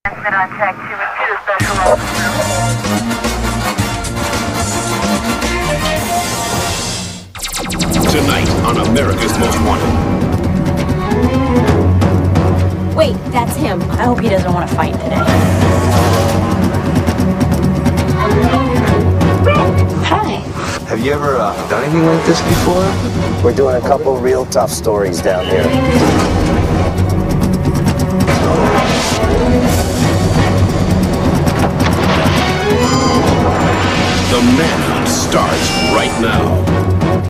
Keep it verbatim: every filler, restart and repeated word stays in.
Been on track two and two, special officer. Tonight on America's Most Wanted. Wait, that's him. I hope he doesn't want to fight today. Hi. Have you ever uh, done anything like this before? We're doing a couple real tough stories down here.